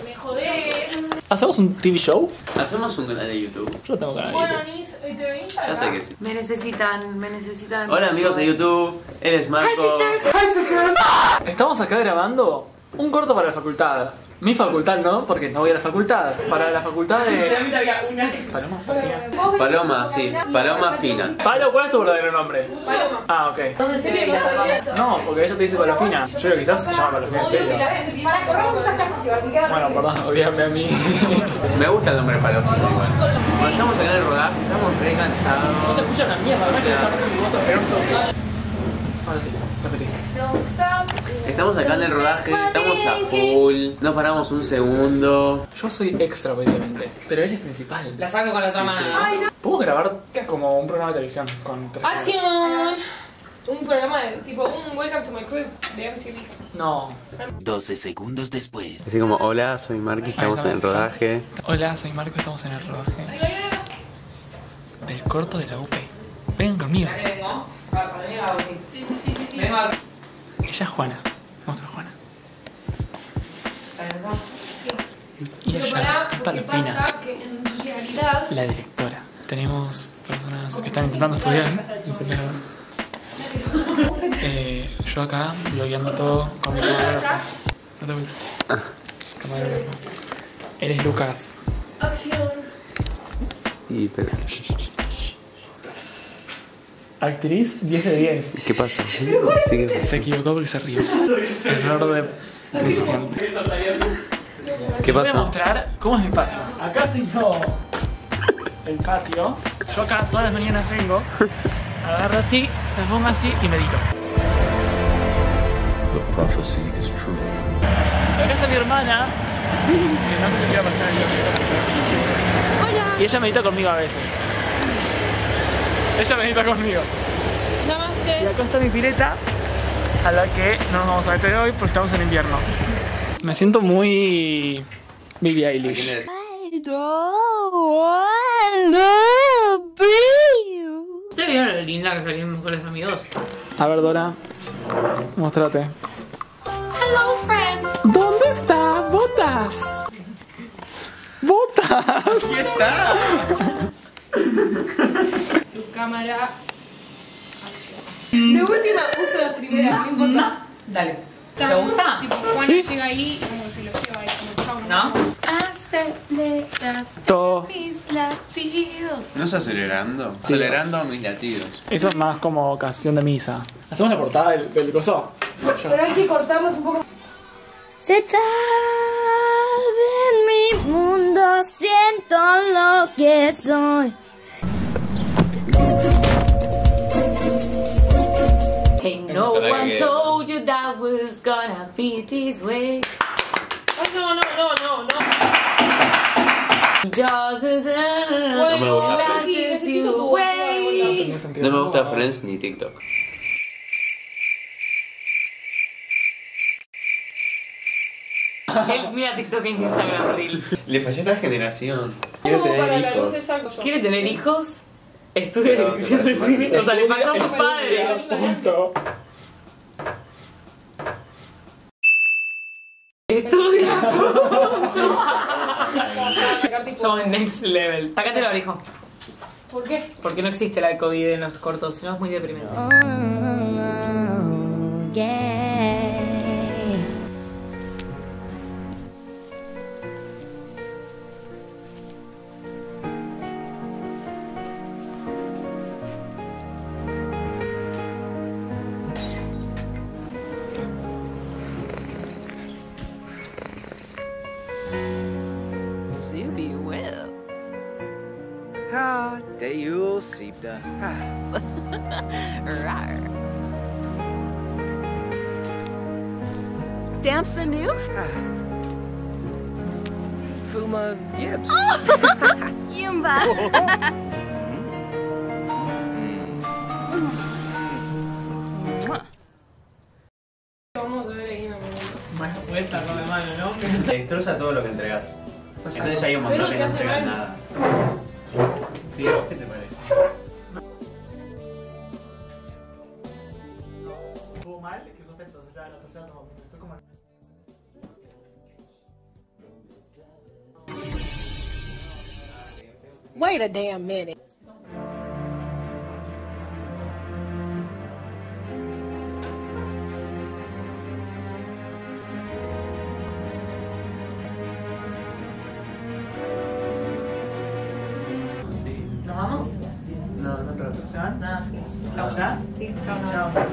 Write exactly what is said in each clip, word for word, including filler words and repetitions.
Me jodés. ¿Hacemos un T V show? Hacemos un canal de YouTube. Yo tengo canal de Bueno, YouTube. Nis, ¿te venís para Ya acá? sé que sí. Me necesitan, me necesitan. Hola amigos de YouTube, él es Marco. Hi sisters. Estamos acá grabando un corto para la facultad. Mi facultad no, porque no voy a la facultad. Para la facultad de... Paloma, Paloma. Paloma, sí, Paloma fina. Palo, ¿cuál es tu verdadero nombre? Paloma. Ah, ok. ¿En serio no sabía? No, porque ella te dice Palofina. Yo creo que quizás se llama Palofina en serio. Para, corramos estas cajas igual, me queda Bueno, perdón, olvídame a mí. Me gusta el nombre Paloma igual. Bueno, estamos acá en el rodaje, estamos re No se cansados. escucha una mierda, ¿verdad? Que está pasando mi voz a pegar un toque. Ahora sí, repetí. Estamos acá en el rodaje, estamos a full, no paramos un segundo. Yo soy extra, obviamente, pero ella es principal. La saco con la otra mano. ¿Podemos grabar como un programa de televisión con tres cámaras? ¡Acción! Un programa de tipo un Welcome to my crib de M T V. No. doce segundos después. Así como, hola, soy Marky, estamos en el rodaje. Hola, soy Marco, estamos en el rodaje del corto de la U P. Vengan conmigo. Vengo. Para mí va así. Sí, sí, sí, sí, sí. Vengo. Ella es Juana. Muestra a Juana. Y Pero ella pará, es porque Palofina, pasa que en realidad la directora. Tenemos personas que están intentando estudiar en Santiago. Eh, yo acá, blogueando todo con mi camarógrafo. No te voy. Camarógrafo. Eres Lucas. acción. Y, pero, Actriz diez de diez. ¿qué pasa? Sí, ¿qué Se equivocó porque se rió. Error de principiante. ¿Qué Voy a pasa? mostrar cómo es mi patio. Acá tengo el patio. Yo acá todas las mañanas vengo, agarro así, me pongo así y medito. The prophecy is true. Acá está mi hermana, que no sé si quiere aparecer en el video. Hola. Y ella medita conmigo a veces. Ella medita conmigo. Y Namaste. acá está mi pileta, a la que no nos vamos a meter hoy porque estamos en invierno. Me siento muy Billie ¿Quién Eilish. es? ¿Te vieron lo linda que salimos mejores amigos? A ver, Dora, muéstrate. Hello, friends. ¿Dónde está? ¡Botas! ¡Botas! ¡Aquí está! Tu cámara. Acción. De última uso la primera, no importa. Dale. ¿Te gusta? Tipo, Juana Sí. llega ahí y como se lo lleva ahí como chau. ¿No? Aceleras Todo. mis latidos. ¿No estás acelerando? Acelerando mis latidos. Eso es más como ocasión de misa. ¿Hacemos la portada del, del coso? Pero hay que cortarnos un poco. Se cabe en mi mundo, siento lo que soy. Hey, no one told you that was gonna be this way. Ay, no, no, no, no, no. Just No me gusta Bueno, Friends. necesito tu voz. No me gusta Friends ni TikTok. Él mira TikTok en Instagram Reels. Le fallé a esta generación. Quiero Como para tener la luz hijos. es algo yo. ¿Quiere tener hijos? Estudia Pero, dirección de pero, cine. O sea, le Estudia- falló a sus padres. Punto. Estudia. Sacar tipo- Somos next level. Sácate el abrigo. ¿Por qué? Porque no existe la COVID en los cortos, sino es muy deprimente. Oh, yeah. Ah, det er jo Sifta. Damson new? Fuma Gibbs. Yumba. Vamos a ver ahí en el momento. Más vuelta con la mano, ¿no? Te destroza todo lo que entregas. Entonces hay un montón que no entregan nada. Sí, ¿a vos qué te parece? Estuvo mal, que sos entonces ya la tercera toma. Estoy como... Wait a damn minute. ¿Nos vamos? No, no trato. ¿Se van? Nada, sí. ¿Chao ya? Sí, chao, Chao. chao.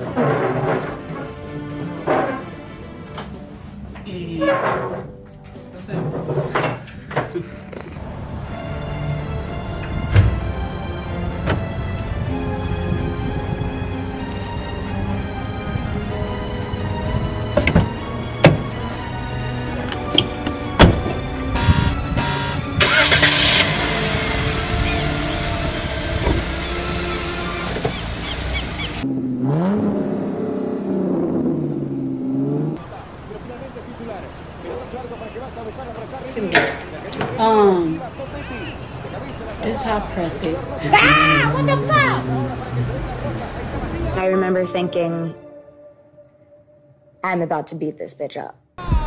Y... no sé. Um, this is how pressy. Ah, what the fuck? I remember thinking, I'm about to beat this bitch up.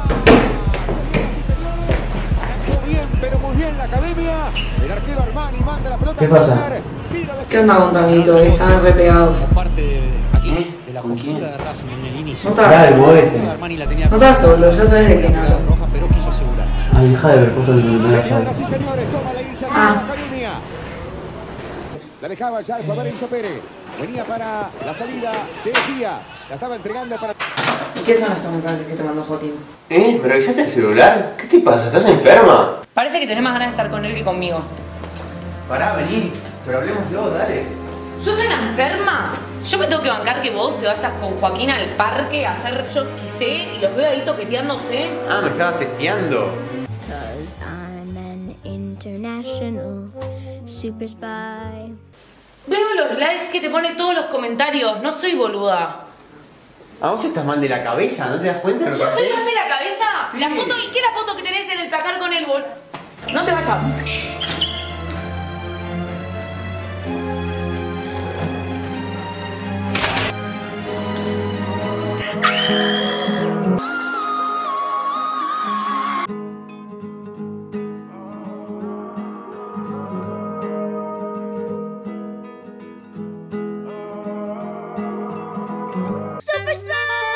¿Qué pasa? ¿Qué onda con tu amiguito? Están re pegados. ¿Eh? ¿Con quién? No te Dale, movete. No te vas, boludo, ya sabes de quién hablo. Ay, deja de ver cosas que no me Señoras y señores, toma la iniciativa Ah. la academia. La dejaba ya el jugador Enzo Pérez. Venía para la salida de Díaz. La estaba entregando para... ¿Y qué son estos mensajes que te mandó Joaquín? ¿Eh? ¿Me revisaste el celular? ¿Qué te pasa? ¿Estás enferma? Parece que tenés más ganas de estar con él que conmigo. Pará, vení. Pero hablemos luego, dale. ¿Yo soy la enferma? Yo me tengo que bancar que vos te vayas con Joaquín al parque a hacer yo qué sé y los veo ahí toqueteándose. Ah, me estabas espiando. Cause I'm an international super spy. Veo los likes que te pone todos los comentarios, no soy boluda. ¿A vos estás mal de la cabeza? ¿No te das cuenta de lo que ¿Yo estoy haces? mal de la cabeza? Sí. La foto, ¿y qué es la foto que tenés en el placar con el bol? No te vayas. Super Splash!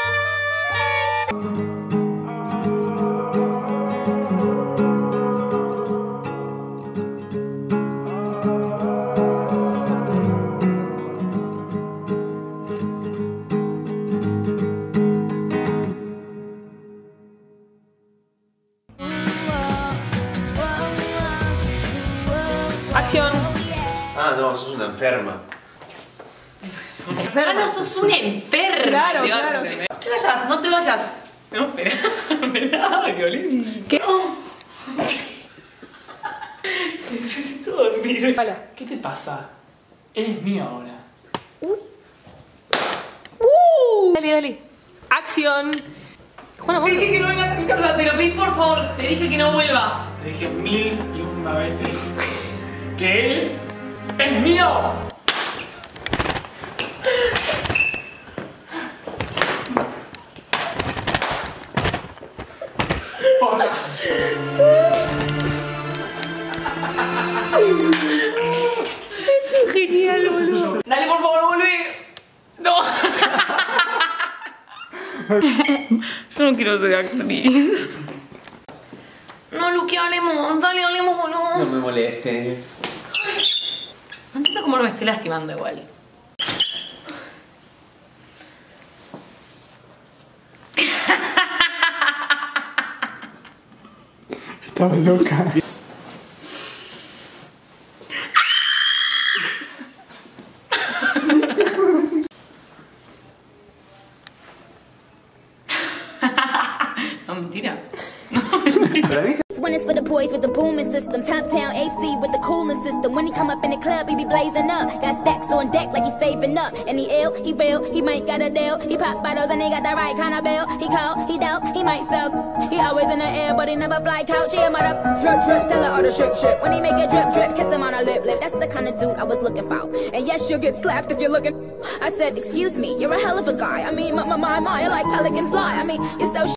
Acción. Ah, no, sos una enferma. Ah, no, sos un enfermo. Claro, Te vas claro. a entender. No te vayas, no te vayas. No, espera, espera, Violín. ¿Qué? Necesito dormir. Hola. ¿Qué te pasa? Eres mío ahora. Dale, dale. Acción. Juana, Te dije que no vengas a mi casa, te lo pedí por favor. Te dije que no vuelvas. Te dije mil y una veces que él es mío. Hola. Esto es genial, boludo. Dale, por favor, volvé. No. Yo no quiero ser actriz. No, Luqui, hablemos. Dale, hablemos, boludo. No me molestes. No entiendo cómo no me estoy lastimando igual. Estaba loca. No, mentira. This one is for the boys with the booming system. Top town A C with the cooling system. When he come up in the club, he be blazing up. Got stacks on deck like he's saving up. And he ill, he real, he might got a deal. He pop bottles and he got the right kind of bill. He cold, he dope, he might sell. He always in the air, but he never fly couch. He a mother drip drip, seller or the ship ship. When he make a drip drip, kiss him on a lip lip. That's the kind of dude I was looking for. And yes, you'll get slapped if you're looking. I said, excuse me, you're a hell of a guy. I mean, my my my, my like pelican fly. I mean, you're so.